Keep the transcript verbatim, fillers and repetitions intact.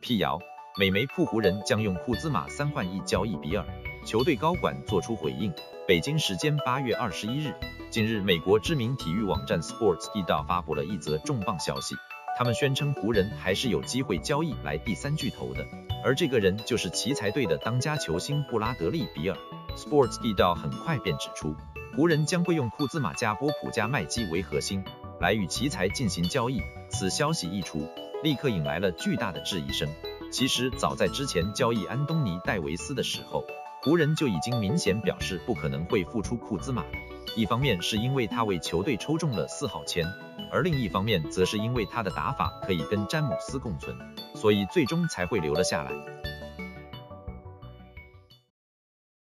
辟谣，美媒曝湖人将用库兹马三换一交易比尔，球队高管作出回应。北京时间八月二十一日，近日美国知名体育网站 Sportskeeda 发布了一则重磅消息，他们宣称湖人还是有机会交易来第三巨头的，而这个人就是奇才队的当家球星布拉德利·比尔。Sportskeeda 很快便指出，湖人将会用库兹马加波普加麦基为核心，来与奇才进行交易。此消息一出，立刻引来了巨大的质疑声。其实早在之前交易安东尼·戴维斯的时候，湖人就已经明显表示不可能会付出库兹马的。一方面是因为他为球队抽中了四号签，而另一方面则是因为他的打法可以跟詹姆斯共存，所以最终才会留了下来。